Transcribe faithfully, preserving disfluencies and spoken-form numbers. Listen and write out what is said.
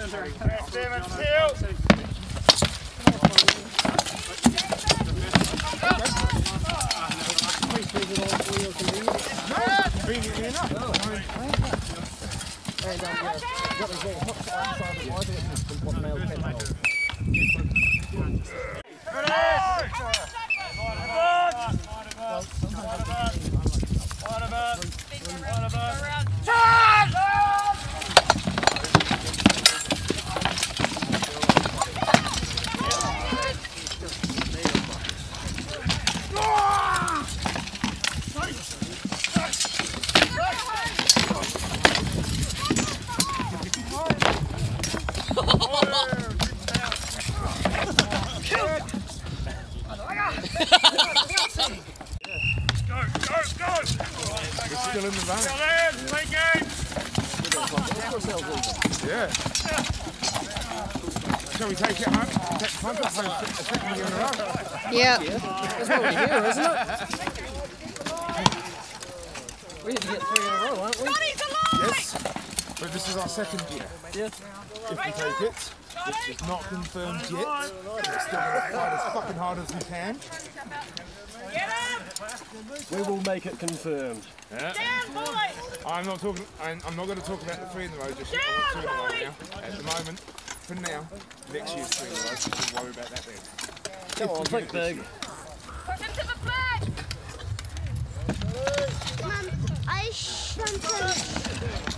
Still in the van. Still in, play game. Yeah. Shall we take it home? Take the front off home, a second year in a row. Yeah. That's already here, isn't it? We need to get three in a row, aren't we? Yes. But this is our second year. Yeah. If we take it, which is not confirmed yet, we're still going to fight as fucking hard as we can. We will make it confirmed. Yeah. I'm not talking. I'm, I'm not going to talk about the three in the row just yet. I want two in the row now. At the moment, for now, next year's three in the row. So we'll worry about that then. Come on, think big. Mum, I shan't.